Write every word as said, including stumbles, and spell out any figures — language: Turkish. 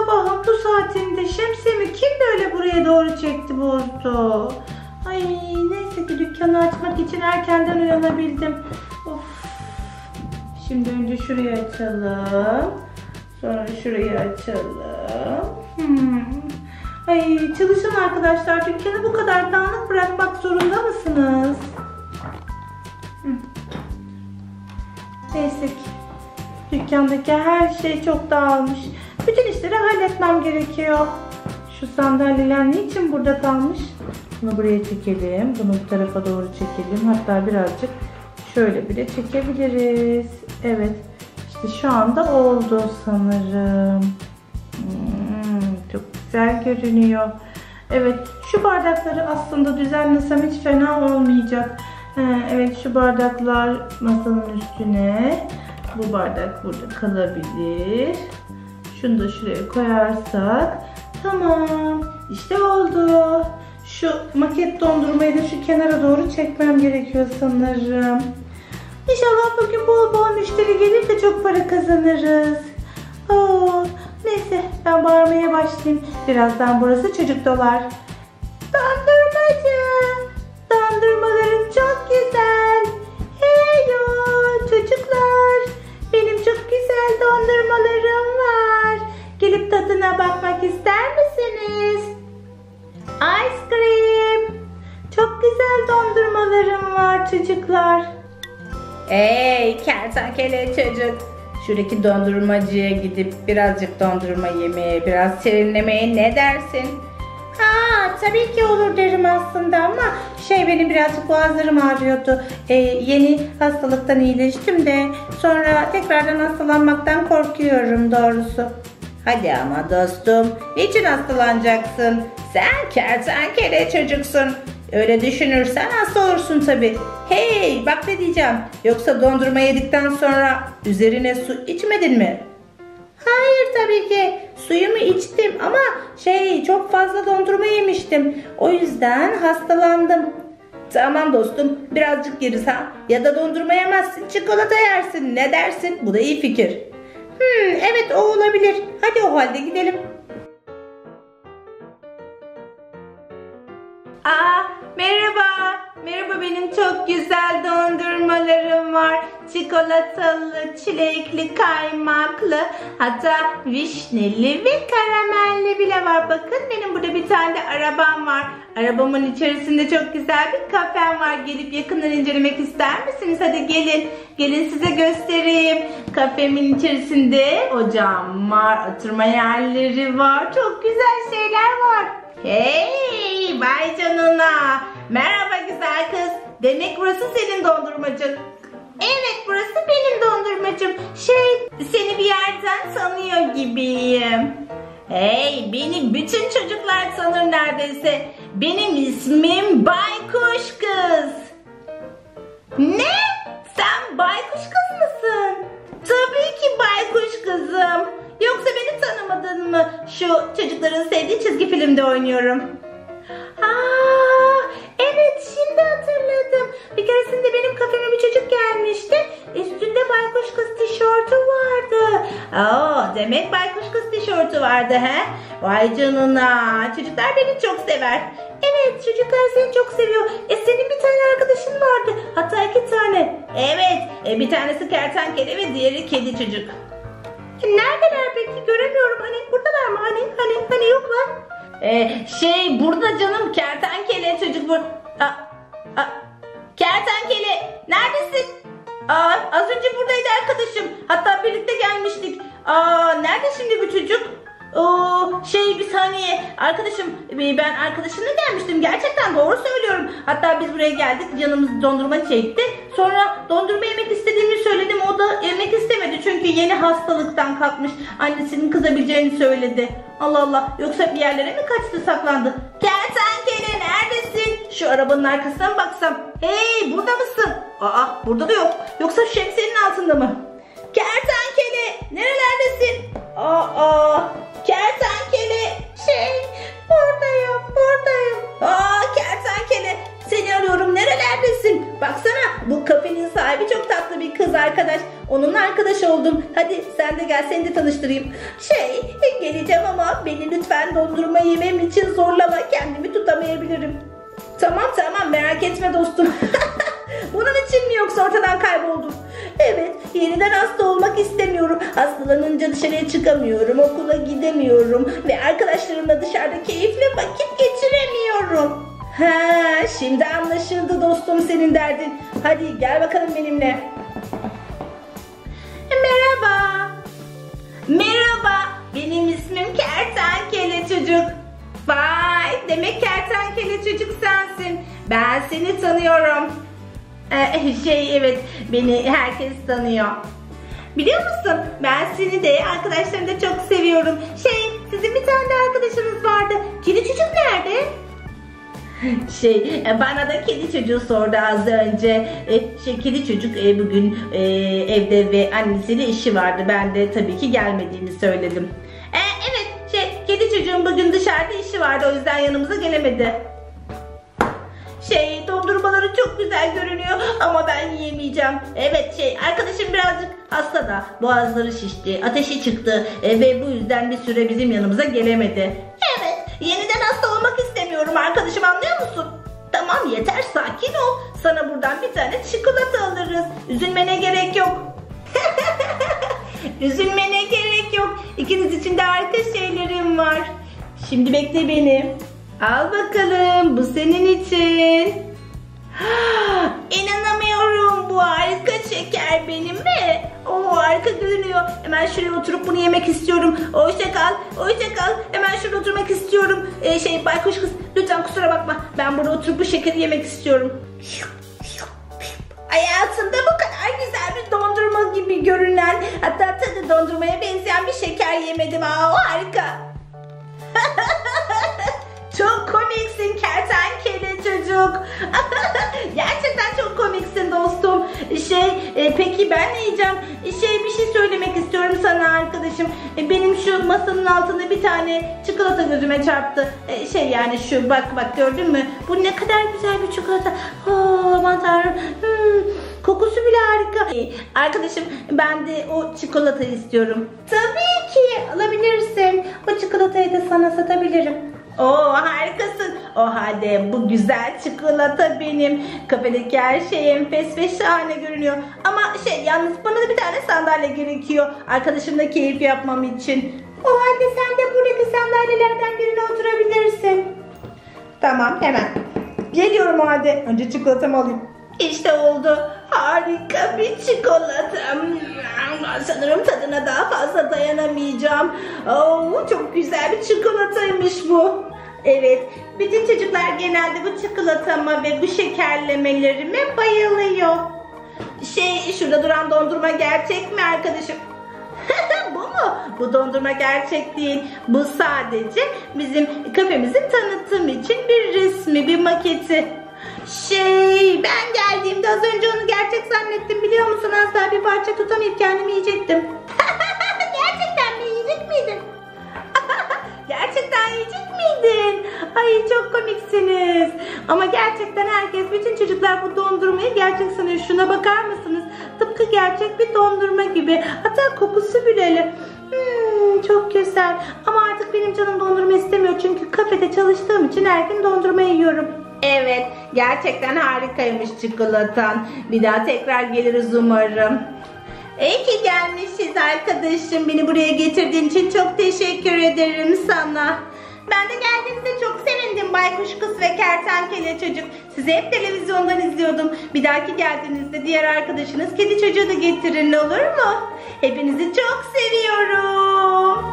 sabahın bu saatinde şemsiyemi kim böyle buraya doğru çekti bozdu? Ay neyse ki dükkanı açmak için erkenden uyanabildim. Of. Şimdi önce şurayı açalım. Sonra şurayı açalım. Hmm. Ay çalışan arkadaşlar, dükkanı bu kadar dağınık bırakmak zorunda mısınız? Hmm. Neyse ki dükkandaki her şey çok dağılmış. Bütün işleri halletmem gerekiyor. Şu sandalyeler niçin burada kalmış? Bunu buraya çekelim. Bunu bu tarafa doğru çekelim. Hatta birazcık şöyle bile çekebiliriz. Evet. İşte şu anda oldu sanırım. Hmm, çok güzel görünüyor. Evet. Şu bardakları aslında düzenlesem hiç fena olmayacak. Evet, şu bardaklar masanın üstüne. Bu bardak burada kalabilir. Şunu da şuraya koyarsak. Tamam. İşte oldu. Şu maket dondurmayı da şu kenara doğru çekmem gerekiyor sanırım. İnşallah bugün bol bol müşteri gelir de çok para kazanırız. Oo, neyse ben bağırmaya başlayayım. Birazdan burası çocuk dolar. Dondurmacı. Dondurmalarım çok güzel. Heyo çocuklar. Benim çok güzel dondurmalarım var. Gelip tadına bakmak ister misiniz? Ice cream. Çok güzel dondurmalarım var çocuklar. Ey kertenkele çocuk. Şuradaki dondurmacıya gidip birazcık dondurma yemeye, biraz serinlemeye ne dersin? Ha, tabii ki olur derim aslında ama şey benim birazcık boğazlarım ağrıyordu. Ee, yeni hastalıktan iyileştim de sonra tekrardan hastalanmaktan korkuyorum doğrusu. Hadi ama dostum, niçin hastalanacaksın? Sen kertenkele çocuksun. Öyle düşünürsen hasta olursun tabii. Hey, bak ne diyeceğim. Yoksa dondurma yedikten sonra üzerine su içmedin mi? Hayır tabii ki. Suyumu içtim ama şey çok fazla dondurma yemiştim. O yüzden hastalandım. Tamam dostum, birazcık yeriz ha. Ya da dondurma yemezsin, çikolata yersin. Ne dersin? Bu da iyi fikir. Hmm, evet o olabilir. Hadi o halde gidelim. Aa, merhaba. Merhaba, benim çok güzel dondurmalarım var. Çikolatalı, çilekli, kaymaklı, hatta vişneli ve karamelli bile var. Bakın benim burada bir tane arabam var. Arabamın içerisinde çok güzel bir kafem var. Gelip yakından incelemek ister misiniz? Hadi gelin. Gelin size göstereyim. Kafemin içerisinde ocağım var. Oturma yerleri var. Çok güzel şeyler var. Hey, vay canına. Merhaba güzel kız. Demek burası senin dondurmacın. Evet, burası benim dondurmacım. Şey, seni bir yerden tanıyor gibiyim. Hey, beni bütün çocuklar tanır neredeyse. Benim ismim Baykuş Kız. Ne? Sen Baykuş Kız mısın? Tabii ki Baykuş Kızım. Yoksa beni tanımadın mı? Şu çocukların sevdiği çizgi filmde oynuyorum. Aa, evet şimdi hatırladım. Bir keresinde benim kafeme bir çocuk gelmişti. Üstünde Baykuş Kız tişörtü vardı. Aa, demek Baykuş Kız tişörtü vardı he? Vay canına. Çocuklar beni çok sever. Evet, çocuklar seni çok seviyor. E senin bir tane arkadaşın vardı. Hatta iki tane. Evet, e, bir tanesi kertenkele ve diğeri kedi çocuk. Neredeler peki? Göremiyorum. Hani buradalar mı? Hani hani hani yoklar. Ee, şey burada canım, kertenkele çocuk bu. Aa, aa, kertenkele neredesin? Aa, az önce buradaydı arkadaşım. Hatta birlikte gelmiştik. Aa, nerede şimdi bu çocuk? Oo, şey bir saniye arkadaşım, ben arkadaşımla gelmiştim, gerçekten doğru söylüyorum. Hatta biz buraya geldik, canımız dondurma çekti. Sonra dondurma yemek istediğimi söyledim, o da yemek istemedi çünkü yeni hastalıktan kalkmış. Annesinin kızabileceğini söyledi. Allah Allah, yoksa bir yerlere mi kaçtı, saklandı? Kertenkele neredesin? Şu arabanın arkasına mı baksam? Hey, burada mısın? Aa, burada da yok. Yoksa şu şemsiyenin altında mı? Kertenkele nerelerdesin? Aa, kertenkele şey, buradayım buradayım. Aa, kertenkele seni arıyorum, nerelerdesin? Baksana, bu kafenin sahibi çok tatlı bir kız arkadaş. Onunla arkadaş oldum. Hadi sen de gel, seni de tanıştırayım. Şey, geleceğim ama beni lütfen dondurma yemem için zorlama. Kendimi tutamayabilirim. Tamam tamam, merak etme dostum. Bunun için mi yoksa ortadan kayboldun? Evet, yeniden hasta olmak istemiyorum. Hastalanınca dışarıya çıkamıyorum, okula gidemiyorum ve arkadaşlarımla dışarıda keyifli vakit geçiremiyorum. Ha, şimdi anlaşıldı dostum senin derdin. Hadi gel bakalım benimle. Merhaba. Merhaba, benim ismim Kertenkele Çocuk. Vay, demek Kertenkele Çocuk sensin. Ben seni tanıyorum. Ee, şey evet, beni herkes tanıyor. Biliyor musun, ben seni de arkadaşlarımı da çok seviyorum. Şey, sizin bir tane de arkadaşınız vardı. Kedi Çocuk nerede? Şey, bana da kedi çocuğu sordu az önce. E, şey, kedi çocuk e, bugün e, evde ve annesiyle işi vardı. Ben de tabii ki gelmediğini söyledim. E, evet, şey, kedi çocuğun bugün dışarıda işi vardı, o yüzden yanımıza gelemedi. Şey, dondurmaları çok güzel görünüyor ama ben yiyemeyeceğim. Evet, şey, arkadaşım birazcık hasta da boğazları şişti, ateşi çıktı e, ve bu yüzden bir süre bizim yanımıza gelemedi. Evet, yeniden hasta olmak istemiyorum arkadaşım, anlıyor musun? Tamam, yeter, sakin ol. Sana buradan bir tane çikolata alırız. Üzülmene gerek yok. Üzülmene gerek yok. İkiniz için de harika şeylerim var. Şimdi bekle beni. Al bakalım, bu senin için. İnanamıyorum, bu harika şeker benim mi? Oo, harika görünüyor. Hemen şuraya oturup bunu yemek istiyorum. Hoşça kal, hoşça kal. Hemen şurada oturmak istiyorum. Ee, şey, baykuş kız, lütfen kusura bakma. Ben burada oturup bu şekeri yemek istiyorum. Hayatımda bu kadar güzel bir dondurma gibi görünen, hatta tadı dondurmaya benzeyen bir şeker yemedim. Aa, harika. Çok komiksin kertenkele çocuk. Gerçekten çok komiksin dostum. Şey, e, peki ben ne yiyeceğim? Şey, bir şey söylemek istiyorum sana arkadaşım. E, benim şu masanın altında bir tane çikolata gözüme çarptı. E, şey yani şu, bak bak, gördün mü? Bu ne kadar güzel bir çikolata. Oh, aman tanrım. Hmm, kokusu bile harika. E, arkadaşım, ben de o çikolatayı istiyorum. Tabii ki alabilirsin. O çikolatayı da sana satabilirim. Oo, harikasın. O halde bu güzel çikolata benim. Kafedeki her şey enfes ve şahane görünüyor. Ama şey, yalnız bana da bir tane sandalye gerekiyor. Arkadaşımla keyif yapmam için. O halde sen de buradaki sandalyelerden birine oturabilirsin. Tamam, hemen. Geliyorum o halde. Önce çikolatamı alayım. İşte oldu. Harika bir çikolata. Sanırım tadına daha fazla dayanamayacağım. Oo, çok güzel bir çikolataymış bu. Evet, bütün çocuklar genelde bu çikolatama ve bu şekerlemelerime bayılıyor. Şey, şurada duran dondurma gerçek mi arkadaşım? Bu mu? Bu dondurma gerçek değil. Bu sadece bizim kafemizin tanıtım için bir resmi, bir maketi. Şey, ben geldiğimde az önce onu gerçek zannettim, biliyor musun? Az daha bir parça tutamayıp kendimi yiyecektim. Gerçekten mi yiyecek miydin? Gerçekten yiyecek miydin? Ay, çok komiksiniz. Ama gerçekten herkes, bütün çocuklar bu dondurmayı gerçek sanıyor. Şuna bakar mısınız? Tıpkı gerçek bir dondurma gibi. Hatta kokusu bile öyle. Hmm, çok güzel. Ama artık benim canım dondurma istemiyor. Çünkü kafede çalıştığım için her gün dondurma yiyorum. Evet, gerçekten harikaymış çikolatan. Bir daha tekrar geliriz umarım. İyi ki gelmişiz arkadaşım. Beni buraya getirdiğin için çok teşekkür ederim sana. Ben de geldiğinizde çok sevindim baykuş kız ve kertenkele çocuk. Sizi hep televizyondan izliyordum. Bir dahaki geldiğinizde diğer arkadaşınız kedi çocuğu da getirin, olur mu? Hepinizi çok seviyorum.